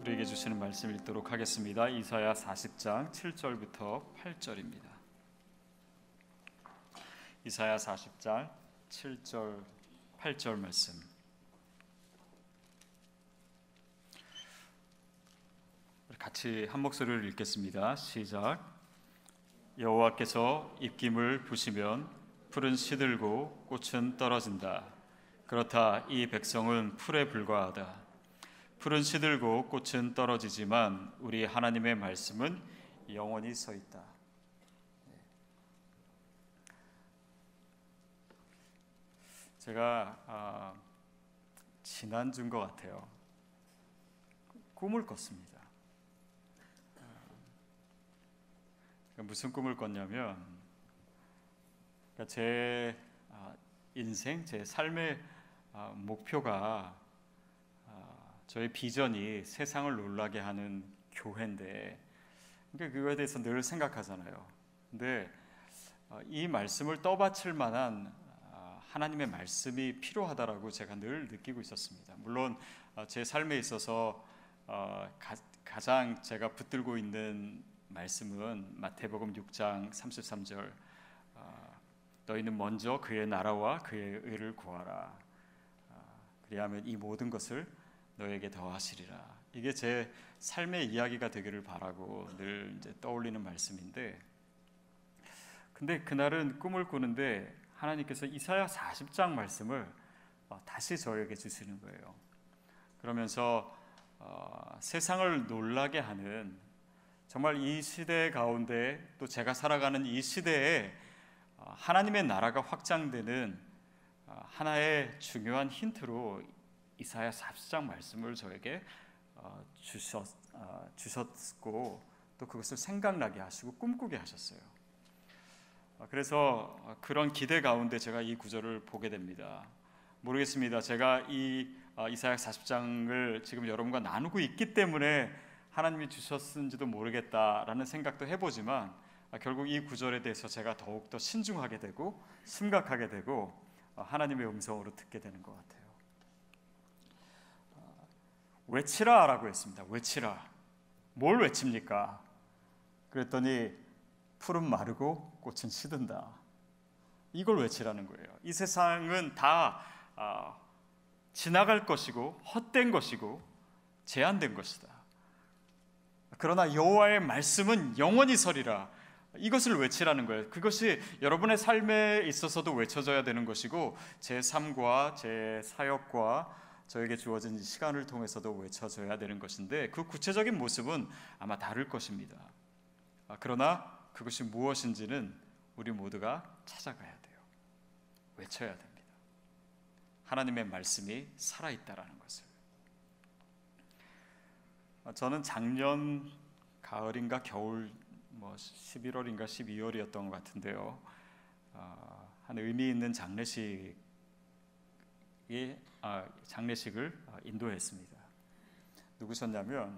우리에게 주시는 말씀 읽도록 하겠습니다. 이사야 40장 7절부터 8절입니다. 이사야 40장 7절 8절 말씀. 같이 한 목소리를 읽겠습니다. 시작. 여호와께서 입김을 부시면 풀은 시들고 꽃은 떨어진다. 그렇다 이 백성은 풀에 불과하다. 풀은 시들고 꽃은 떨어지지만 우리 하나님의 말씀은 영원히 서 있다. 제가 지난주인 것 같아요. 꿈을 꿨습니다. 무슨 꿈을 꿨냐면 제 인생, 제 삶의 목표가 저의 비전이 세상을 놀라게 하는 교회인데, 그러니까 그거에 대해서 늘 생각하잖아요. 근데 이 말씀을 떠받칠 만한 하나님의 말씀이 필요하다라고 제가 늘 느끼고 있었습니다. 물론 제 삶에 있어서 가장 제가 붙들고 있는 말씀은 마태복음 6장 33절, 너희는 먼저 그의 나라와 그의 의를 구하라. 그리하면 이 모든 것을 너에게 더하시리라. 이게 제 삶의 이야기가 되기를 바라고 늘 이제 떠올리는 말씀인데, 근데 그날은 꿈을 꾸는데 하나님께서 이사야 40장 말씀을 다시 저에게 주시는 거예요. 그러면서 세상을 놀라게 하는, 정말 이 시대 가운데 또 제가 살아가는 이 시대에 하나님의 나라가 확장되는 하나의 중요한 힌트로 이사야 40장 말씀을 저에게 주셨고, 또 그것을 생각나게 하시고 꿈꾸게 하셨어요. 그래서 그런 기대 가운데 제가 이 구절을 보게 됩니다. 모르겠습니다. 제가 이 이사야 40장을 지금 여러분과 나누고 있기 때문에 하나님이 주셨는지도 모르겠다라는 생각도 해보지만, 결국 이 구절에 대해서 제가 더욱더 신중하게 되고 심각하게 되고 하나님의 음성으로 듣게 되는 것 같아요. 외치라 라고 했습니다. 외치라. 뭘 외칩니까? 그랬더니 풀은 마르고 꽃은 시든다. 이걸 외치라는 거예요. 이 세상은 다 지나갈 것이고 헛된 것이고 제한된 것이다. 그러나 여호와의 말씀은 영원히 서리라. 이것을 외치라는 거예요. 그것이 여러분의 삶에 있어서도 외쳐져야 되는 것이고, 제 삶과 제 사역과 저에게 주어진 시간을 통해서도 외쳐져야 되는 것인데, 그 구체적인 모습은 아마 다를 것입니다. 그러나 그것이 무엇인지는 우리 모두가 찾아가야 돼요. 외쳐야 됩니다. 하나님의 말씀이 살아있다라는 것을. 저는 작년 가을인가 겨울 11월인가 12월이었던 것 같은데요. 한 의미 있는 장례식을 인도했습니다. 누구셨냐면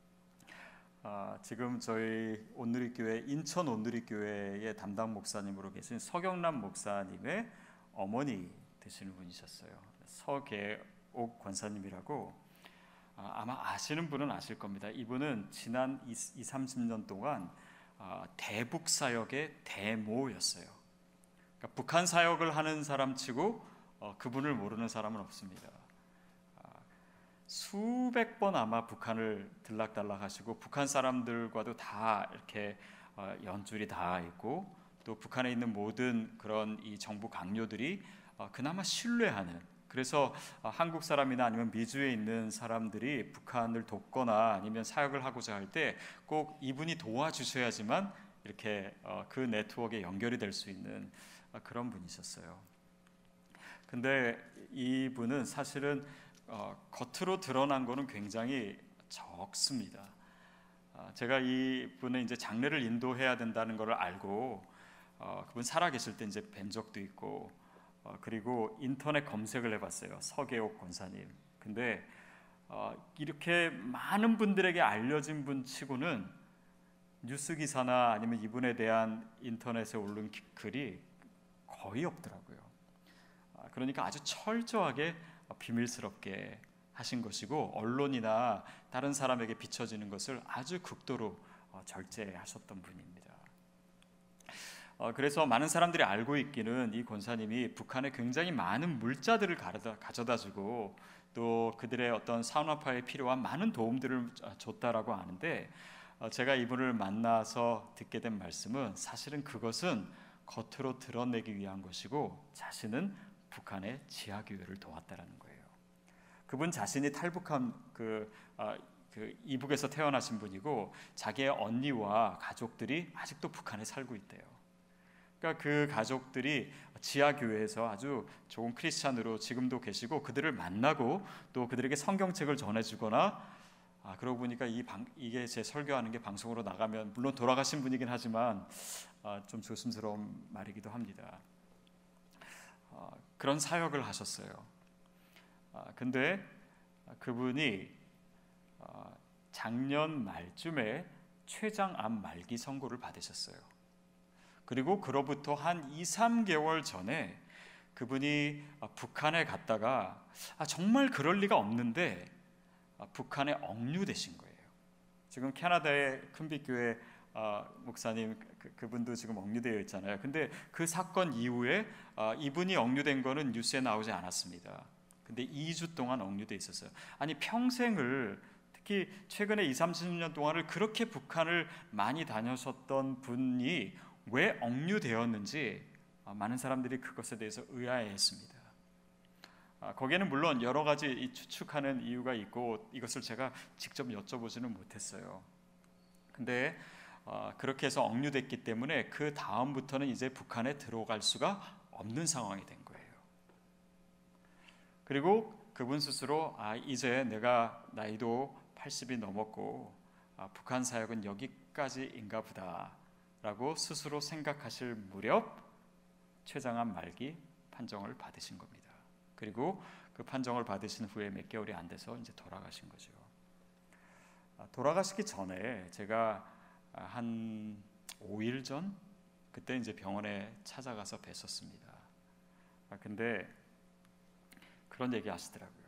지금 저희 온누리교회, 인천 온누리교회의 담당 목사님으로 계신 서경남 목사님의 어머니 되시는 분이셨어요. 서계옥 권사님이라고. 아마 아시는 분은 아실 겁니다. 이분은 지난 20-30년 동안 대북 사역의 대모였어요. 그러니까 북한 사역을 하는 사람치고 그분을 모르는 사람은 없습니다. 수백 번 아마 북한을 들락달락 하시고, 북한 사람들과도 다 이렇게 연줄이 다 있고, 또 북한에 있는 모든 그런 이 정부 강요들이 그나마 신뢰하는, 그래서 한국 사람이나 아니면 미주에 있는 사람들이 북한을 돕거나 아니면 사역을 하고자 할 때 꼭 이분이 도와주셔야지만 이렇게 그 네트워크에 연결이 될 수 있는 그런 분이셨어요. 근데 이분은 사실은 겉으로 드러난 거는 굉장히 적습니다. 제가 이분의 이제 장례를 인도해야 된다는 걸 알고 그분 살아계실 때 이제 뵌 적도 있고, 그리고 인터넷 검색을 해봤어요. 서계옥 권사님. 근데 이렇게 많은 분들에게 알려진 분치고는 뉴스 기사나 아니면 이분에 대한 인터넷에 오른 글이 거의 없더라고요. 그러니까 아주 철저하게 비밀스럽게 하신 것이고 언론이나 다른 사람에게 비춰지는 것을 아주 극도로 절제하셨던 분입니다. 그래서 많은 사람들이 알고 있기는 이 권사님이 북한에 굉장히 많은 물자들을 가져다주고 또 그들의 어떤 산업화에 필요한 많은 도움들을 줬다라고 하는데, 제가 이분을 만나서 듣게 된 말씀은 사실은 그것은 겉으로 드러내기 위한 것이고 자신은 북한의 지하교회를 도왔다라는 거예요. 그분 자신이 탈북한 그 이북에서 태어나신 분이고 자기의 언니와 가족들이 아직도 북한에 살고 있대요. 그러니까 그 가족들이 지하교회에서 아주 좋은 크리스찬으로 지금도 계시고 그들을 만나고 또 그들에게 성경책을 전해주거나, 그러고 보니까 이게 제 설교하는 게 방송으로 나가면 물론 돌아가신 분이긴 하지만 좀 조심스러운 말이기도 합니다. 그런 사역을 하셨어요. 근데 그분이 작년 말쯤에 췌장암 말기 선고를 받으셨어요. 그리고 그로부터 한 2-3개월 전에 그분이 북한에 갔다가 정말 그럴 리가 없는데 북한에 억류되신 거예요. 지금 캐나다의 큰빛교회 목사님 그분도 지금 억류되어 있잖아요. 근데 그 사건 이후에 이분이 억류된 거는 뉴스에 나오지 않았습니다. 근데 2주 동안 억류돼 있었어요. 아니 평생을, 특히 최근에 20-30년 동안을 그렇게 북한을 많이 다녀셨던 분이 왜 억류되었는지 많은 사람들이 그것에 대해서 의아해했습니다. 거기에는 물론 여러 가지 추측하는 이유가 있고 이것을 제가 직접 여쭤보지는 못했어요. 근데 그렇게 해서 억류됐기 때문에 그 다음부터는 이제 북한에 들어갈 수가 없는 상황이 된 거예요. 그리고 그분 스스로 이제 내가 나이도 80이 넘었고 북한 사역은 여기까지인가 보다 라고 스스로 생각하실 무렵 췌장암 말기 판정을 받으신 겁니다. 그리고 그 판정을 받으신 후에 몇 개월이 안 돼서 이제 돌아가신 거죠. 돌아가시기 전에 제가 한 5일 전 그때 이제 병원에 찾아가서 뵀었습니다. 근데 그런 얘기 하시더라고요.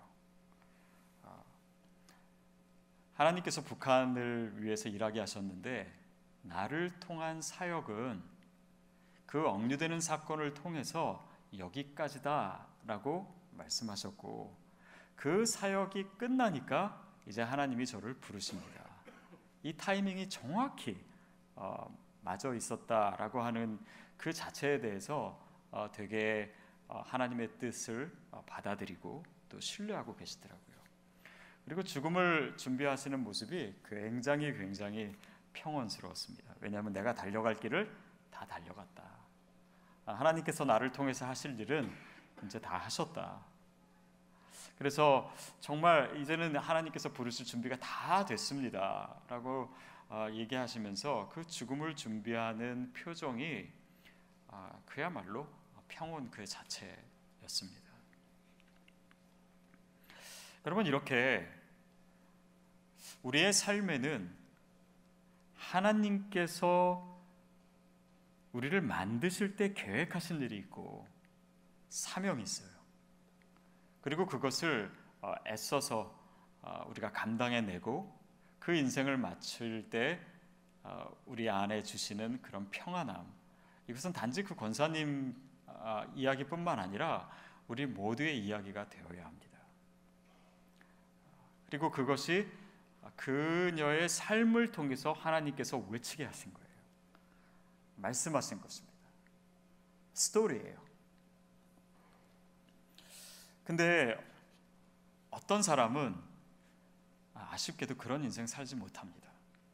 하나님께서 북한을 위해서 일하게 하셨는데 나를 통한 사역은 그 억류되는 사건을 통해서 여기까지다라고 말씀하셨고, 그 사역이 끝나니까 이제 하나님이 저를 부르십니다. 이 타이밍이 정확히 맞아 있었다라고 하는 그 자체에 대해서 되게 하나님의 뜻을 받아들이고 또 신뢰하고 계시더라고요. 그리고 죽음을 준비하시는 모습이 굉장히 평온스러웠습니다. 왜냐하면 내가 달려갈 길을 다 달려갔다. 하나님께서 나를 통해서 하실 일은 이제 다 하셨다. 그래서 정말 이제는 하나님께서 부르실 준비가 다 됐습니다 라고 얘기하시면서 그 죽음을 준비하는 표정이 그야말로 평온 그 자체였습니다. 여러분, 이렇게 우리의 삶에는 하나님께서 우리를 만드실 때 계획하신 일이 있고 사명이 있어요. 그리고 그것을 애써서 우리가 감당해내고 그 인생을 마칠 때 우리 안에 주시는 그런 평안함, 이것은 단지 그 권사님 이야기뿐만 아니라 우리 모두의 이야기가 되어야 합니다. 그리고 그것이 그녀의 삶을 통해서 하나님께서 외치게 하신 거예요. 말씀하신 것입니다. 스토리예요. 근데 어떤 사람은 아쉽게도 그런 인생 살지 못합니다.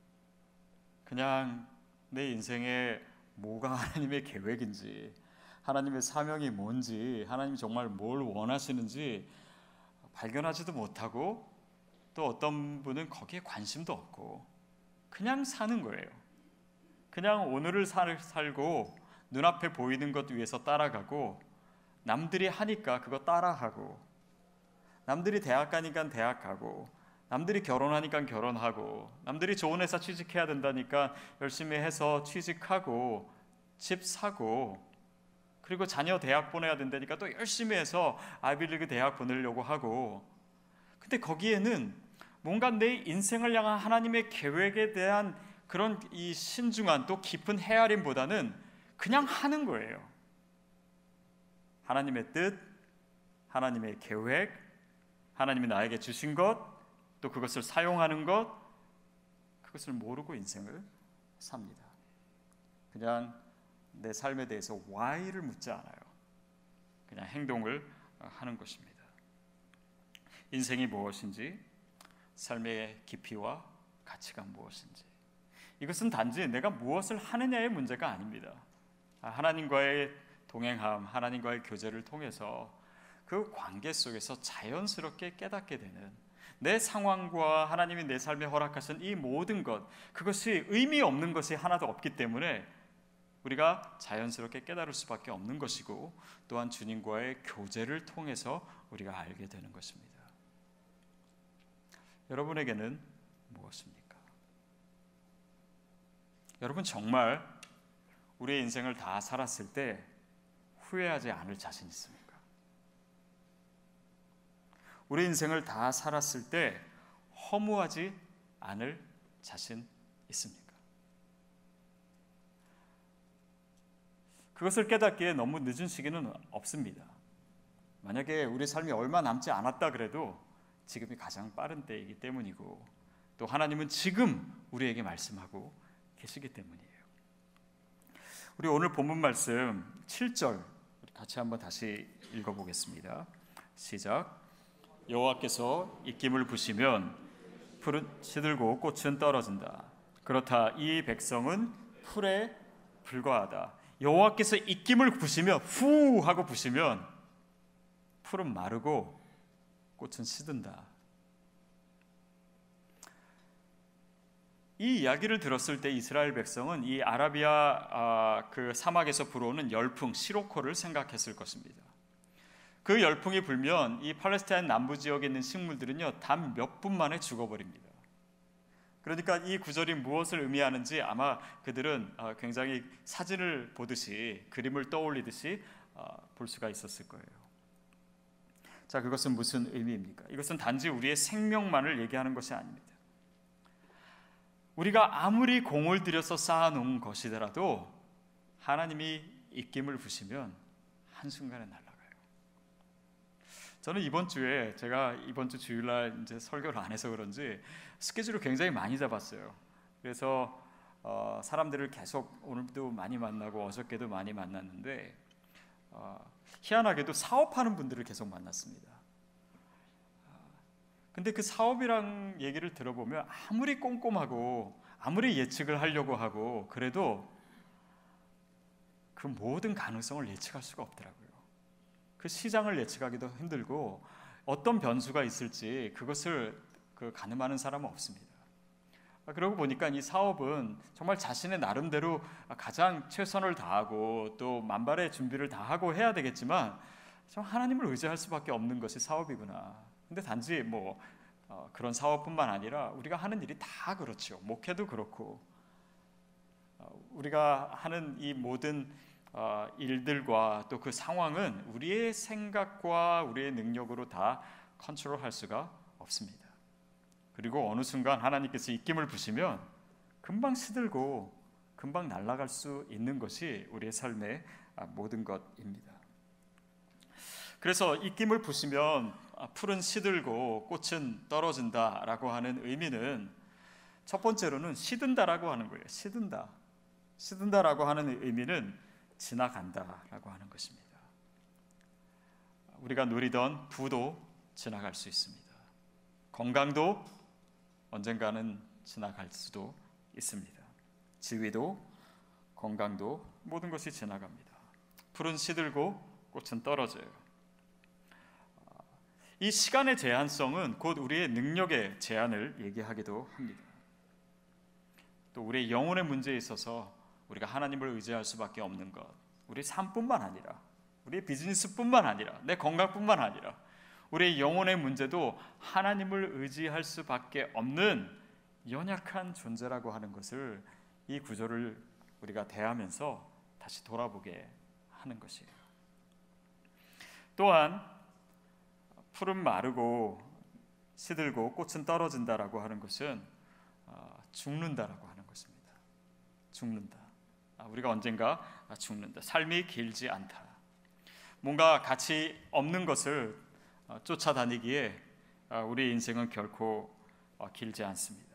그냥 내 인생에 뭐가 하나님의 계획인지, 하나님의 사명이 뭔지, 하나님이 정말 뭘 원하시는지 발견하지도 못하고, 또 어떤 분은 거기에 관심도 없고 그냥 사는 거예요. 그냥 오늘을 살고 눈앞에 보이는 것 위해서 따라가고, 남들이 하니까 그거 따라하고, 남들이 대학 가니까 대학 가고, 남들이 결혼하니까 결혼하고, 남들이 좋은 회사 취직해야 된다니까 열심히 해서 취직하고 집 사고, 그리고 자녀 대학 보내야 된다니까 또 열심히 해서 아이비리그 대학 보내려고 하고, 근데 거기에는 뭔가 내 인생을 향한 하나님의 계획에 대한 그런 이 신중한 또 깊은 헤아림보다는 그냥 하는 거예요. 하나님의 뜻, 하나님의 계획, 하나님이 나에게 주신 것, 또 그것을 사용하는 것, 그것을 모르고 인생을 삽니다. 그냥 내 삶에 대해서 why를 묻지 않아요. 그냥 행동을 하는 것입니다. 인생이 무엇인지, 삶의 깊이와 가치가 무엇인지, 이것은 단지 내가 무엇을 하느냐의 문제가 아닙니다. 하나님과의 동행함, 하나님과의 교제를 통해서 그 관계 속에서 자연스럽게 깨닫게 되는, 내 상황과 하나님이 내 삶에 허락하신 이 모든 것, 그것이 의미 없는 것이 하나도 없기 때문에 우리가 자연스럽게 깨달을 수밖에 없는 것이고, 또한 주님과의 교제를 통해서 우리가 알게 되는 것입니다. 여러분에게는 무엇입니까? 여러분 정말 우리의 인생을 다 살았을 때 후회하지 않을 자신 있습니까? 우리 인생을 다 살았을 때 허무하지 않을 자신 있습니까? 그것을 깨닫기에 너무 늦은 시기는 없습니다. 만약에 우리 삶이 얼마 남지 않았다 그래도 지금이 가장 빠른 때이기 때문이고, 또 하나님은 지금 우리에게 말씀하고 계시기 때문이에요. 우리 오늘 본문 말씀 7절 같이 한번 다시 읽어보겠습니다. 시작. 여호와께서 입김을 부시면 풀은 시들고 꽃은 떨어진다. 그렇다 이 백성은 풀에 불과하다. 여호와께서 입김을 부시면, 후 하고 부시면 풀은 마르고 꽃은 시든다. 이 이야기를 들었을 때 이스라엘 백성은 이 아라비아 그 사막에서 불어오는 열풍 시로코를 생각했을 것입니다. 그 열풍이 불면 이 팔레스타인 남부 지역에 있는 식물들은요, 단 몇 분 만에 죽어버립니다. 그러니까 이 구절이 무엇을 의미하는지 아마 그들은 굉장히 사진을 보듯이, 그림을 떠올리듯이 볼 수가 있었을 거예요. 자, 그것은 무슨 의미입니까? 이것은 단지 우리의 생명만을 얘기하는 것이 아닙니다. 우리가 아무리 공을 들여서 쌓아놓은 것이더라도 하나님이 입김을 부시면 한순간에 날아가요. 저는 제가 이번 주 주일날 이제 설교를 안 해서 그런지 스케줄을 굉장히 많이 잡았어요. 그래서 사람들을 계속 오늘도 많이 만나고 어저께도 많이 만났는데 희한하게도 사업하는 분들을 계속 만났습니다. 근데 그 사업이란 얘기를 들어보면 아무리 꼼꼼하고 아무리 예측을 하려고 하고 그래도 그 모든 가능성을 예측할 수가 없더라고요. 그 시장을 예측하기도 힘들고 어떤 변수가 있을지 그것을 가늠하는 사람은 없습니다. 그러고 보니까 이 사업은 정말 자신의 나름대로 가장 최선을 다하고 또 만발의 준비를 다하고 해야 되겠지만 하나님을 의지할 수밖에 없는 것이 사업이구나. 근데 단지 그런 사업뿐만 아니라 우리가 하는 일이 다 그렇죠. 목회도 그렇고 우리가 하는 이 모든 일들과 또 그 상황은 우리의 생각과 우리의 능력으로 다 컨트롤할 수가 없습니다. 그리고 어느 순간 하나님께서 입김을 부시면 금방 시들고 금방 날아갈 수 있는 것이 우리의 삶의 모든 것입니다. 그래서 입김을 부시면 풀은 시들고 꽃은 떨어진다라고 하는 의미는 첫 번째로는 시든다라고 하는 거예요. 시든다라고 하는 의미는 지나간다라고 하는 것입니다. 우리가 누리던 부도 지나갈 수 있습니다. 건강도 언젠가는 지나갈 수도 있습니다. 지위도 건강도 모든 것이 지나갑니다. 풀은 시들고 꽃은 떨어져요. 이 시간의 제한성은 곧 우리의 능력의 제한을 얘기하기도 합니다. 또 우리의 영혼의 문제에 있어서 우리가 하나님을 의지할 수밖에 없는 것, 우리 삶뿐만 아니라 우리의 비즈니스뿐만 아니라 내 건강뿐만 아니라 우리의 영혼의 문제도 하나님을 의지할 수밖에 없는 연약한 존재라고 하는 것을 이 구절을 우리가 대하면서 다시 돌아보게 하는 것이에요. 또한 풀은 마르고 시들고 꽃은 떨어진다라고 하는 것은 죽는다라고 하는 것입니다. 죽는다. 우리가 언젠가 죽는다. 삶이 길지 않다. 뭔가 가치 없는 것을 쫓아다니기에 우리 인생은 결코 길지 않습니다.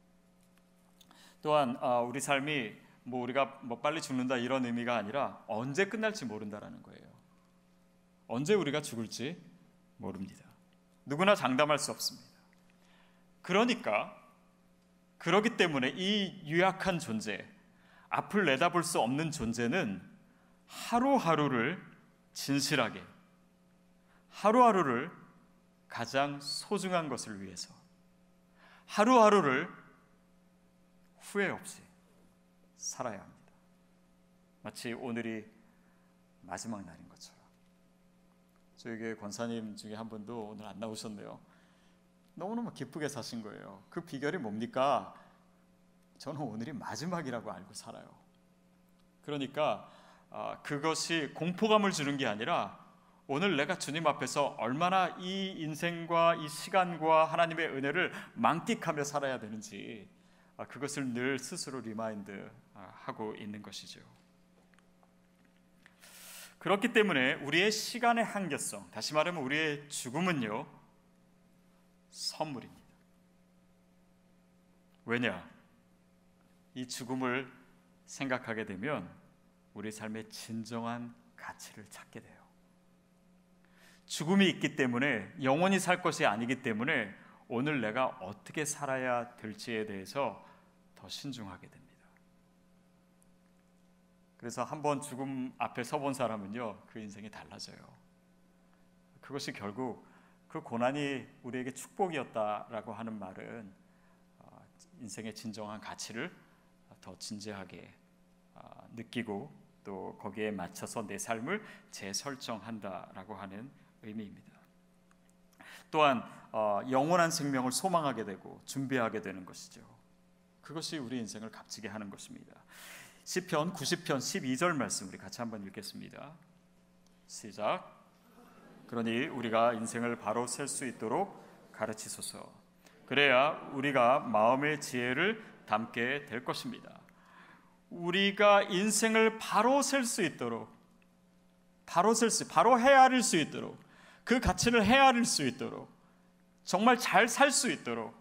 또한 우리 삶이 우리가 빨리 죽는다 이런 의미가 아니라 언제 끝날지 모른다라는 거예요. 언제 우리가 죽을지 모릅니다. 누구나 장담할 수 없습니다. 그러기 때문에 이 유약한 존재, 앞을 내다볼 수 없는 존재는 하루하루를 진실하게, 하루하루를 가장 소중한 것을 위해서, 하루하루를 후회 없이 살아야 합니다. 마치 오늘이 마지막 날인 것처럼. 저희 교회 권사님 중에 한 분도 오늘 안 나오셨네요. 너무너무 기쁘게 사신 거예요. 그 비결이 뭡니까? 저는 오늘이 마지막이라고 알고 살아요. 그러니까 그것이 공포감을 주는 게 아니라 오늘 내가 주님 앞에서 얼마나 이 인생과 이 시간과 하나님의 은혜를 만끽하며 살아야 되는지 그것을 늘 스스로 리마인드 하고 있는 것이죠. 그렇기 때문에 우리의 시간의 한계성, 다시 말하면 우리의 죽음은요, 선물입니다. 왜냐? 이 죽음을 생각하게 되면 우리 삶의 진정한 가치를 찾게 돼요. 죽음이 있기 때문에, 영원히 살 것이 아니기 때문에 오늘 내가 어떻게 살아야 될지에 대해서 더 신중하게 됩니다. 그래서 한번 죽음 앞에 서본 사람은요, 그 인생이 달라져요. 그것이 결국 그 고난이 우리에게 축복이었다라고 하는 말은 인생의 진정한 가치를 더 진지하게 느끼고 또 거기에 맞춰서 내 삶을 재설정한다라고 하는 의미입니다. 또한 영원한 생명을 소망하게 되고 준비하게 되는 것이죠. 그것이 우리 인생을 값지게 하는 것입니다. 시편 90편 12절 말씀 우리 같이 한번 읽겠습니다. 시작. 그러니 우리가 인생을 바로 셀 수 있도록 가르치소서. 그래야 우리가 마음의 지혜를 담게 될 것입니다. 우리가 인생을 바로 셀 수 있도록, 바로 헤아릴 수 있도록, 그 가치를 헤아릴 수 있도록, 정말 잘 살 수 있도록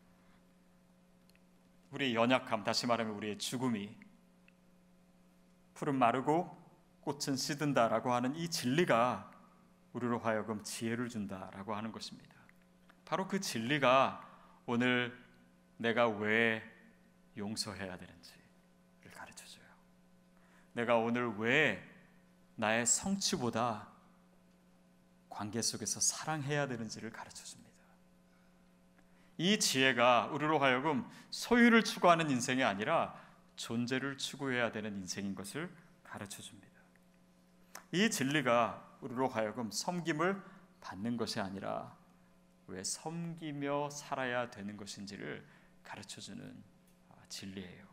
우리의 연약함, 다시 말하면 우리의 죽음이, 풀은 마르고 꽃은 시든다라고 하는 이 진리가 우리로 하여금 지혜를 준다라고 하는 것입니다. 바로 그 진리가 오늘 내가 왜 용서해야 되는지를 가르쳐줘요. 내가 오늘 왜 나의 성취보다 관계 속에서 사랑해야 되는지를 가르쳐줍니다. 이 지혜가 우리로 하여금 소유를 추구하는 인생이 아니라 존재를 추구해야 되는 인생인 것을 가르쳐줍니다. 이 진리가 우리로 하여금 섬김을 받는 것이 아니라 왜 섬기며 살아야 되는 것인지를 가르쳐주는 진리예요.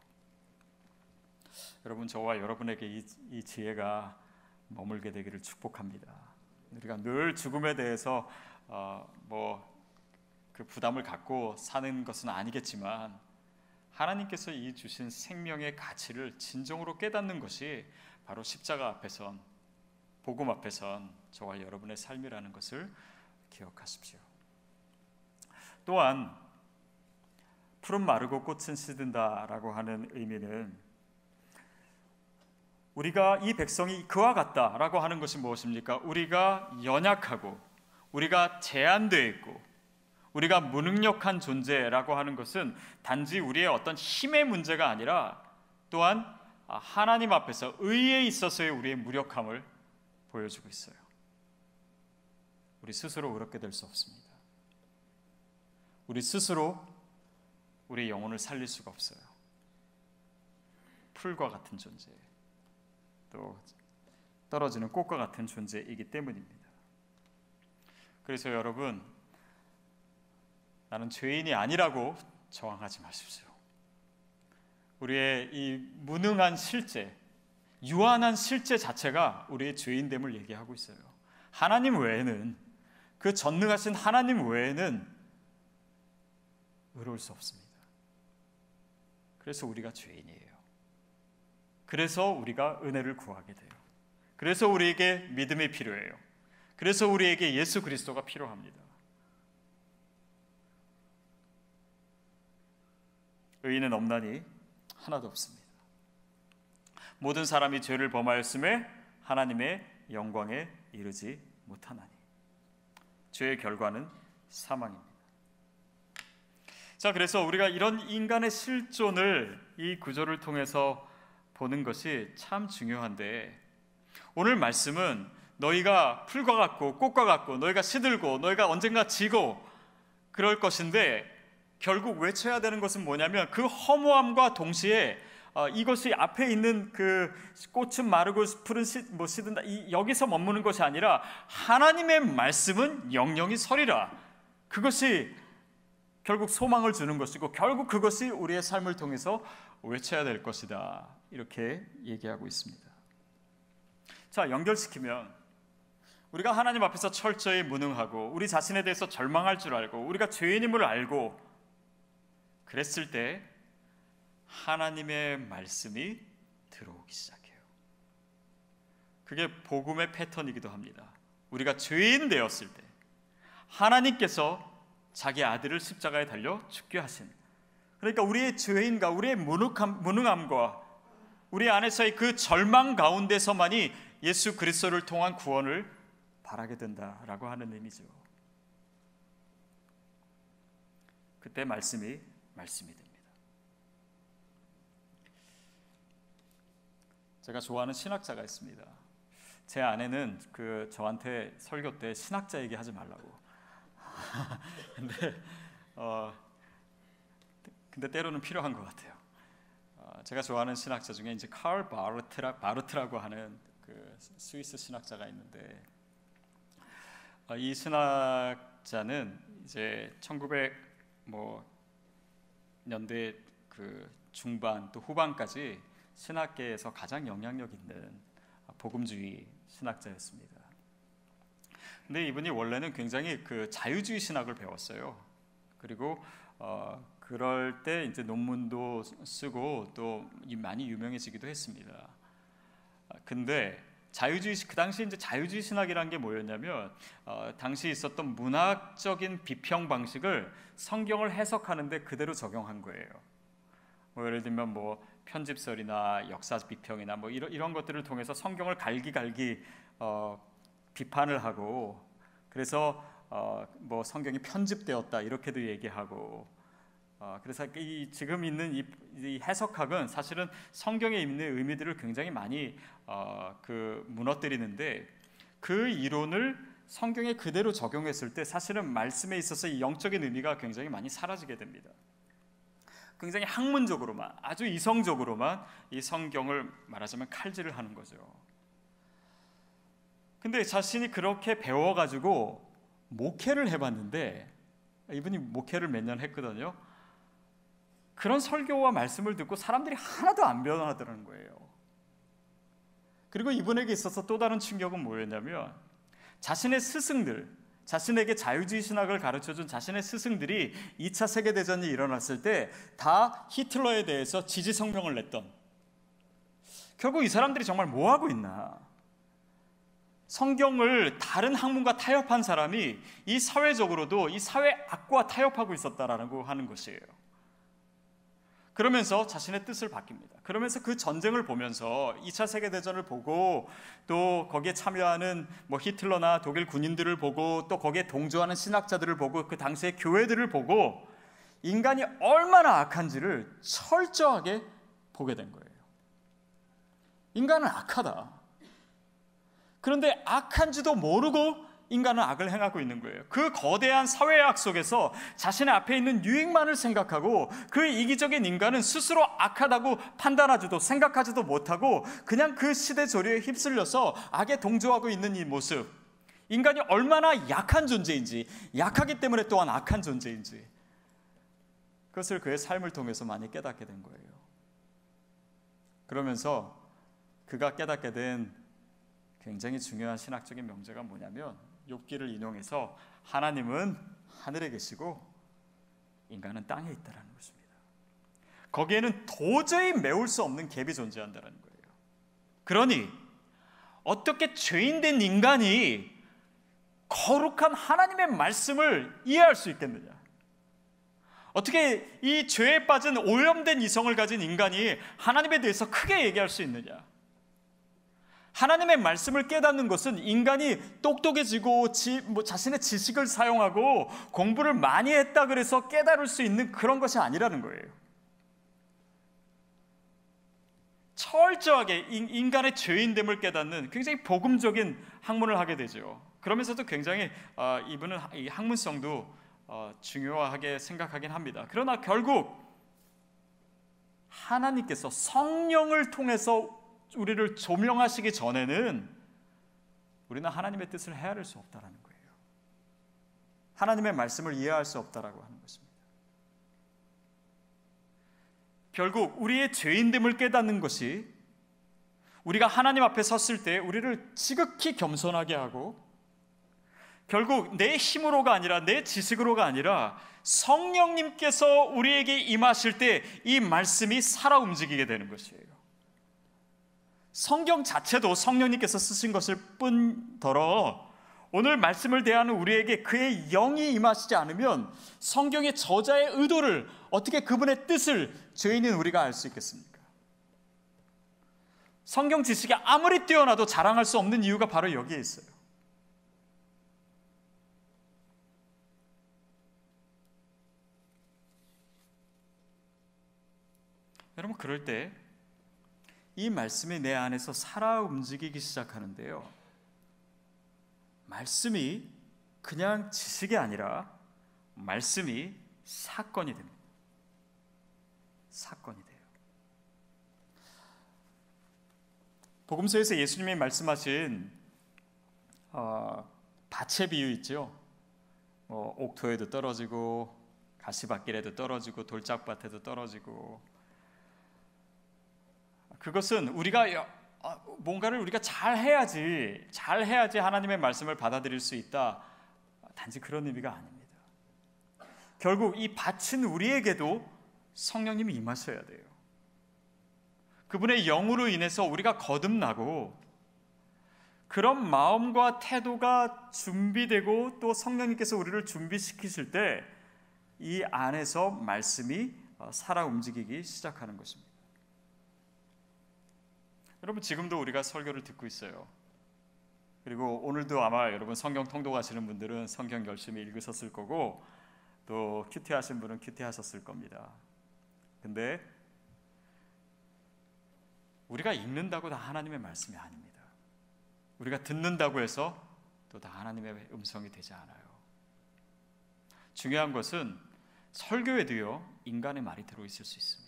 여러분, 저와 여러분에게 이 지혜가 머물게 되기를 축복합니다. 우리가 늘 죽음에 대해서 그 부담을 갖고 사는 것은 아니겠지만 하나님께서 이 주신 생명의 가치를 진정으로 깨닫는 것이 바로 십자가 앞에선, 복음 앞에선 저와 여러분의 삶이라는 것을 기억하십시오. 또한 풀은 마르고 꽃은 시든다라고 하는 의미는 우리가 이 백성이 그와 같다라고 하는 것이 무엇입니까? 우리가 연약하고 우리가 제한되어 있고 우리가 무능력한 존재라고 하는 것은 단지 우리의 어떤 힘의 문제가 아니라 또한 하나님 앞에서 의에 있어서의 우리의 무력함을 보여주고 있어요. 우리 스스로 그렇게 될 수 없습니다. 우리 스스로 우리 영혼을 살릴 수가 없어요. 풀과 같은 존재, 또 떨어지는 꽃과 같은 존재이기 때문입니다. 그래서 여러분, 나는 죄인이 아니라고 저항하지 마십시오. 우리의 이 무능한 실제, 유한한 실제 자체가 우리의 죄인됨을 얘기하고 있어요. 하나님 외에는, 그 전능하신 하나님 외에는 의로울 수 없습니다. 그래서 우리가 죄인이에요. 그래서 우리가 은혜를 구하게 돼요. 그래서 우리에게 믿음이 필요해요. 그래서 우리에게 예수 그리스도가 필요합니다. 의인은 없나니 하나도 없습니다. 모든 사람이 죄를 범하였음에 하나님의 영광에 이르지 못하나니. 죄의 결과는 사망입니다. 자, 그래서 우리가 이런 인간의 실존을 이 구절을 통해서 보는 것이 참 중요한데, 오늘 말씀은 너희가 풀과 같고 꽃과 같고 너희가 시들고 너희가 언젠가 지고 그럴 것인데, 결국 외쳐야 되는 것은 뭐냐면 그 허무함과 동시에 이것이 앞에 있는 그 꽃은 마르고 풀은 시든다, 여기서 머무는 것이 아니라 하나님의 말씀은 영영이 서리라. 그것이 결국 소망을 주는 것이고 결국 그것이 우리의 삶을 통해서 외쳐야 될 것이다, 이렇게 얘기하고 있습니다. 자, 연결시키면 우리가 하나님 앞에서 철저히 무능하고 우리 자신에 대해서 절망할 줄 알고 우리가 죄인임을 알고 그랬을 때 하나님의 말씀이 들어오기 시작해요. 그게 복음의 패턴이기도 합니다. 우리가 죄인 되었을 때 하나님께서 자기 아들을 십자가에 달려 죽게 하신, 그러니까 우리의 죄인과 우리의 무능함과 우리 안에서의 그 절망 가운데서만이 예수 그리스도를 통한 구원을 바라게 된다라고 하는 의미죠. 그때 말씀이 됩니다. 제가 좋아하는 신학자가 있습니다. 제 아내는 저한테 설교 때 신학자 얘기하지 말라고. 근데 때로는 필요한 것 같아요. 제가 좋아하는 신학자 중에 이제 칼 바르트라고 하는 그 스위스 신학자가 있는데, 이 신학자는 이제 1900년대 그 중반 또 후반까지 신학계에서 가장 영향력 있는 복음주의 신학자였습니다. 근데 이분이 원래는 굉장히 그 자유주의 신학을 배웠어요. 그리고 그럴 때 이제 논문도 쓰고 또 많이 유명해지기도 했습니다. 근데 그 당시 이제 자유주의 신학이란 게 뭐였냐면 당시 있었던 문학적인 비평 방식을 성경을 해석하는데 그대로 적용한 거예요. 예를 들면 편집설이나 역사 비평이나 이런 것들을 통해서 성경을 갈기갈기 비판을 하고, 그래서 성경이 편집되었다 이렇게도 얘기하고, 그래서 지금 있는 이 해석학은 사실은 성경에 있는 의미들을 굉장히 많이 무너뜨리는데, 그 이론을 성경에 그대로 적용했을 때 사실은 말씀에 있어서 이 영적인 의미가 굉장히 많이 사라지게 됩니다. 굉장히 학문적으로만, 아주 이성적으로만 이 성경을 말하자면 칼질을 하는 거죠. 근데 자신이 그렇게 배워가지고 목회를 해봤는데, 이분이 목회를 몇 년 했거든요. 그런 설교와 말씀을 듣고 사람들이 하나도 안 변하더라는 거예요. 그리고 이분에게 있어서 또 다른 충격은 뭐였냐면, 자신의 스승들, 자신에게 자유주의 신학을 가르쳐준 자신의 스승들이 2차 세계대전이 일어났을 때 다 히틀러에 대해서 지지 성명을 냈던, 결국 이 사람들이 정말 뭐하고 있나, 성경을 다른 학문과 타협한 사람이 이 사회적으로도 이 사회 악과 타협하고 있었다라고 하는 것이에요. 그러면서 자신의 뜻을 바뀝니다. 그러면서 그 전쟁을 보면서 2차 세계대전을 보고 또 거기에 참여하는 히틀러나 독일 군인들을 보고 또 거기에 동조하는 신학자들을 보고 그 당시의 교회들을 보고 인간이 얼마나 악한지를 철저하게 보게 된 거예요. 인간은 악하다. 그런데 악한지도 모르고 인간은 악을 행하고 있는 거예요. 그 거대한 사회의 악 속에서 자신의 앞에 있는 유익만을 생각하고, 그 이기적인 인간은 스스로 악하다고 판단하지도 생각하지도 못하고 그냥 그 시대 조류에 휩쓸려서 악에 동조하고 있는 이 모습, 인간이 얼마나 약한 존재인지, 약하기 때문에 또한 악한 존재인지, 그것을 그의 삶을 통해서 많이 깨닫게 된 거예요. 그러면서 그가 깨닫게 된 굉장히 중요한 신학적인 명제가 뭐냐면, 욥기를 인용해서 하나님은 하늘에 계시고 인간은 땅에 있다라는 것입니다. 거기에는 도저히 메울 수 없는 갭이 존재한다는 거예요. 그러니 어떻게 죄인된 인간이 거룩한 하나님의 말씀을 이해할 수 있겠느냐? 어떻게 이 죄에 빠진 오염된 이성을 가진 인간이 하나님에 대해서 크게 얘기할 수 있느냐? 하나님의 말씀을 깨닫는 것은 인간이 똑똑해지고 자신의 지식을 사용하고 공부를 많이 했다 그래서 깨달을 수 있는 그런 것이 아니라는 거예요. 철저하게 인간의 죄인됨을 깨닫는 굉장히 복음적인 학문을 하게 되죠. 그러면서도 굉장히 이분은 이 학문성도 중요하게 생각하긴 합니다. 그러나 결국 하나님께서 성령을 통해서 우리를 조명하시기 전에는 우리는 하나님의 뜻을 헤아릴 수 없다라는 거예요. 하나님의 말씀을 이해할 수 없다라고 하는 것입니다. 결국 우리의 죄인됨을 깨닫는 것이 우리가 하나님 앞에 섰을 때 우리를 지극히 겸손하게 하고, 결국 내 힘으로가 아니라 내 지식으로가 아니라 성령님께서 우리에게 임하실 때 이 말씀이 살아 움직이게 되는 것이에요. 성경 자체도 성령님께서 쓰신 것일 뿐더러 오늘 말씀을 대하는 우리에게 그의 영이 임하시지 않으면 성경의 저자의 의도를, 어떻게 그분의 뜻을 죄인인 우리가 알 수 있겠습니까? 성경 지식이 아무리 뛰어나도 자랑할 수 없는 이유가 바로 여기에 있어요. 여러분, 그럴 때 이 말씀이 내 안에서 살아 움직이기 시작하는데요, 말씀이 그냥 지식이 아니라 말씀이 사건이 됩니다. 사건이 돼요. 복음서에서 예수님이 말씀하신 밭의 비유 있죠. 옥토에도 떨어지고 가시밭길에도 떨어지고 돌짝밭에도 떨어지고, 그것은 우리가 뭔가를 우리가 잘 해야지 하나님의 말씀을 받아들일 수 있다, 단지 그런 의미가 아닙니다. 결국 이 밭은 우리에게도 성령님이 임하셔야 돼요. 그분의 영으로 인해서 우리가 거듭나고 그런 마음과 태도가 준비되고 또 성령님께서 우리를 준비시키실 때 이 안에서 말씀이 살아 움직이기 시작하는 것입니다. 여러분, 지금도 우리가 설교를 듣고 있어요. 그리고 오늘도 아마 여러분 성경 통독하시는 분들은 성경 열심히 읽으셨을 거고, 또 큐티 하신 분은 큐티 하셨을 겁니다. 근데 우리가 읽는다고 다 하나님의 말씀이 아닙니다. 우리가 듣는다고 해서 또 다 하나님의 음성이 되지 않아요. 중요한 것은 설교에도요, 인간의 말이 들어있을 수 있습니다.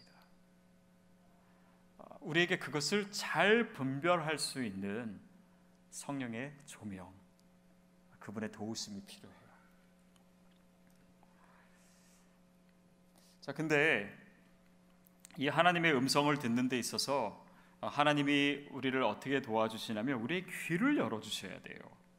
우리에게 그것을 잘 분별할 수 있는 성령의 조명, 그분의 도우심이 필요해요. 자, 근데 이 하나님의 음성을 듣는 데 있어서 하나님이 우리를 어떻게 도와주시냐면 우리의 귀를 열어주셔야 돼요.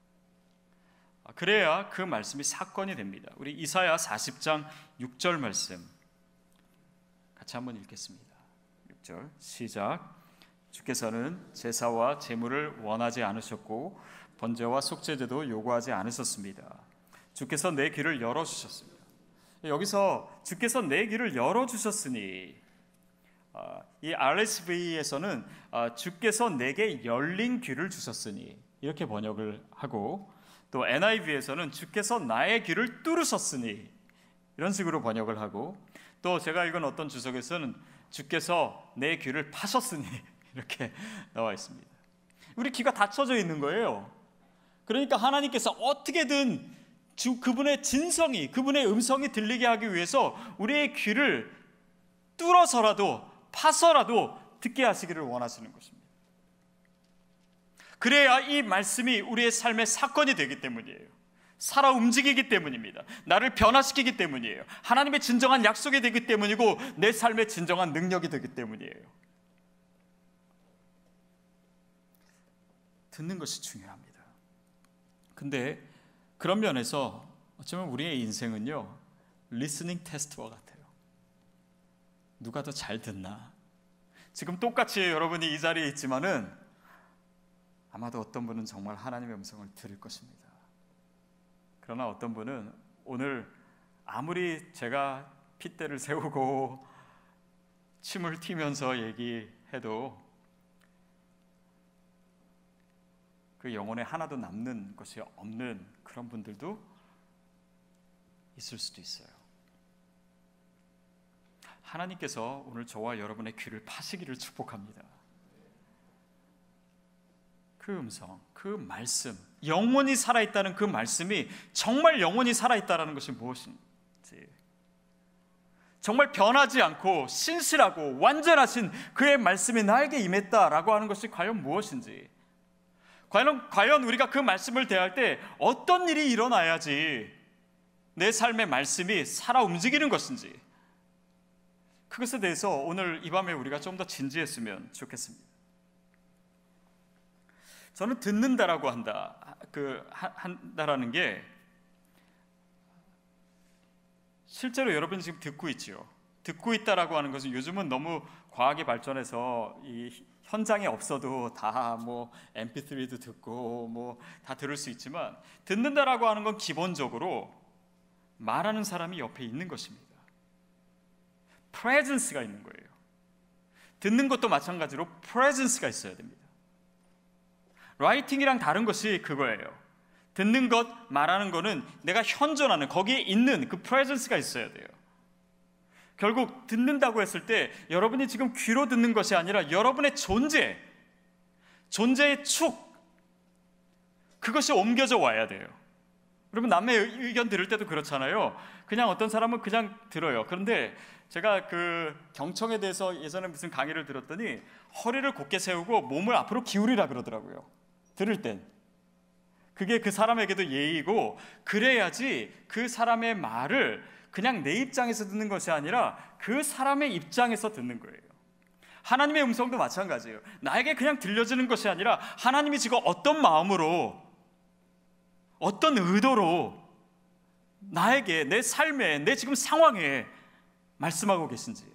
그래야 그 말씀이 사건이 됩니다. 우리 이사야 40장 6절 말씀 같이 한번 읽겠습니다. 6절 시작. 주께서는 제사와 제물을 원하지 않으셨고 번제와 속죄제도 요구하지 않으셨습니다. 주께서 내 귀를 열어주셨습니다. 여기서 주께서 내 귀를 열어주셨으니, 이 RSV에서는 주께서 내게 열린 귀를 주셨으니 이렇게 번역을 하고, 또 NIV에서는 주께서 나의 귀를 뚫으셨으니 이런 식으로 번역을 하고, 또 제가 읽은 어떤 주석에서는 주께서 내 귀를 파셨으니 이렇게 나와 있습니다. 우리 귀가 닫혀져 있는 거예요. 그러니까 하나님께서 어떻게든 그분의 진성이, 그분의 음성이 들리게 하기 위해서 우리의 귀를 뚫어서라도 파서라도 듣게 하시기를 원하시는 것입니다. 그래야 이 말씀이 우리의 삶의 사건이 되기 때문이에요. 살아 움직이기 때문입니다. 나를 변화시키기 때문이에요. 하나님의 진정한 약속이 되기 때문이고 내 삶의 진정한 능력이 되기 때문이에요. 듣는 것이 중요합니다. 근데 그런 면에서 어쩌면 우리의 인생은요, 리스닝 테스트와 같아요. 누가 더 잘 듣나? 지금 똑같이 여러분이 이 자리에 있지만은 아마도 어떤 분은 정말 하나님의 음성을 들을 것입니다. 그러나 어떤 분은 오늘 아무리 제가 핏대를 세우고 침을 튀면서 얘기해도 그 영혼에 하나도 남는 것이 없는 그런 분들도 있을 수도 있어요. 하나님께서 오늘 저와 여러분의 귀를 파시기를 축복합니다. 그 음성, 그 말씀, 영원히 살아있다는 그 말씀이 정말 영원히 살아있다는 것이 무엇인지, 정말 변하지 않고 신실하고 완전하신 그의 말씀이 나에게 임했다라고 하는 것이 과연 무엇인지, 과연 우리가 그 말씀을 대할 때 어떤 일이 일어나야지 내 삶의 말씀이 살아 움직이는 것인지, 그것에 대해서 오늘 이 밤에 우리가 좀 더 진지했으면 좋겠습니다. 저는 듣는다라고 한다라는 게 실제로 여러분이 지금 듣고 있지요. 듣고 있다라고 하는 것은 요즘은 너무 과학이 발전해서 이 현장에 없어도 다 뭐 MP3도 듣고 뭐 다 들을 수 있지만, 듣는다라고 하는 건 기본적으로 말하는 사람이 옆에 있는 것입니다. presence가 있는 거예요. 듣는 것도 마찬가지로 presence가 있어야 됩니다. 라이팅이랑 다른 것이 그거예요. 듣는 것, 말하는 거는 내가 현존하는, 거기에 있는 그 presence가 있어야 돼요. 결국 듣는다고 했을 때 여러분이 지금 귀로 듣는 것이 아니라 여러분의 존재의 축, 그것이 옮겨져 와야 돼요. 여러분 남의 의견 들을 때도 그렇잖아요. 그냥 어떤 사람은 그냥 들어요. 그런데 제가 그 경청에 대해서 예전에 무슨 강의를 들었더니 허리를 곧게 세우고 몸을 앞으로 기울이라 그러더라고요. 들을 땐 그게 그 사람에게도 예의고, 그래야지 그 사람의 말을 그냥 내 입장에서 듣는 것이 아니라 그 사람의 입장에서 듣는 거예요. 하나님의 음성도 마찬가지예요. 나에게 그냥 들려지는 것이 아니라 하나님이 지금 어떤 마음으로, 어떤 의도로 나에게, 내 삶에, 내 지금 상황에 말씀하고 계신지,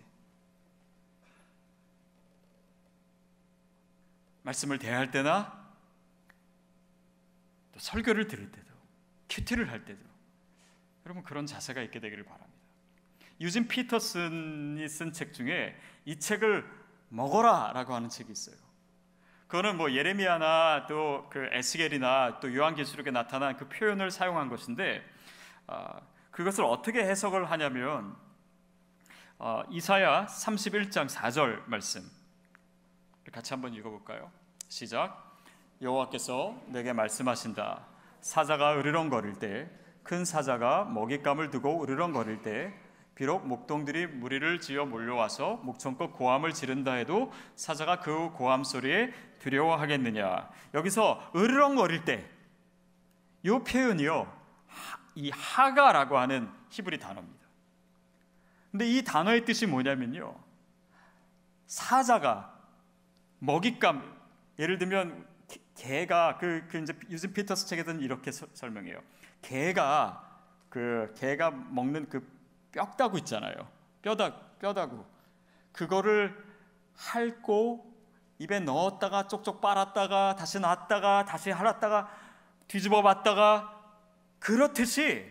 말씀을 대할 때나 또 설교를 들을 때도, 큐티를 할 때도 여러분 그런 자세가 있게 되기를 바랍니다. 유진 피터슨이 쓴 책 중에 이 책을 먹어라 라고 하는 책이 있어요. 그거는 뭐 예레미야나 또 그 에스겔이나 또 요한계시록에 나타난 그 표현을 사용한 것인데, 그것을 어떻게 해석을 하냐면 이사야 31장 4절 말씀 같이 한번 읽어볼까요? 시작. 여호와께서 내게 말씀하신다. 사자가 으르렁거릴 때, 큰 사자가 먹잇감을 두고 으르렁거릴 때, 비록 목동들이 무리를 지어 몰려와서 목청껏 고함을 지른다 해도 사자가 그 고함 소리에 두려워하겠느냐. 여기서 으르렁거릴 때, 이 표현이요, 이 하가라고 하는 히브리 단어입니다. 근데 이 단어의 뜻이 뭐냐면요, 사자가 먹잇감, 예를 들면 개가 그 이제 유진 피터스 책에서는 이렇게 설명해요. 개가 먹는 그 뼈다구 있잖아요. 뼈다구. 그거를 핥고 입에 넣었다가 쪽쪽 빨았다가 다시 놨다가 다시 핥았다가 뒤집어 봤다가, 그렇듯이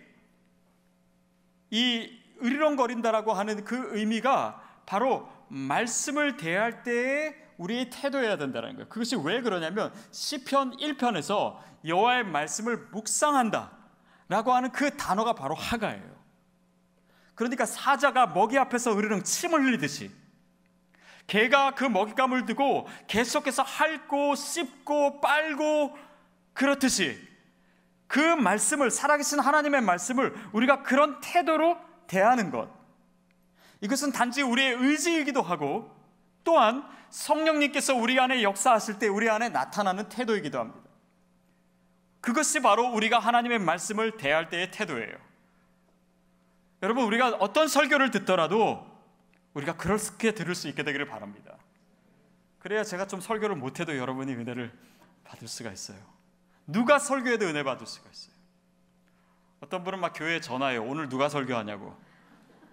이 으리렁거린다라고 하는 그 의미가 바로 말씀을 대할 때에 우리의 태도여야 된다는 거예요. 그것이 왜 그러냐면 시편 1편에서 여호와의 말씀을 묵상한다 라고 하는 그 단어가 바로 하가예요. 그러니까 사자가 먹이 앞에서 으르렁 침을 흘리듯이, 개가 그 먹잇감을 두고 계속해서 핥고 씹고 빨고, 그렇듯이 그 말씀을, 살아계신 하나님의 말씀을 우리가 그런 태도로 대하는 것, 이것은 단지 우리의 의지이기도 하고 또한 성령님께서 우리 안에 역사하실 때 우리 안에 나타나는 태도이기도 합니다. 그것이 바로 우리가 하나님의 말씀을 대할 때의 태도예요. 여러분, 우리가 어떤 설교를 듣더라도 우리가 그렇게 들을 수 있게 되기를 바랍니다. 그래야 제가 좀 설교를 못해도 여러분이 은혜를 받을 수가 있어요. 누가 설교해도 은혜 받을 수가 있어요. 어떤 분은 막 교회에 전화해요. 오늘 누가 설교하냐고.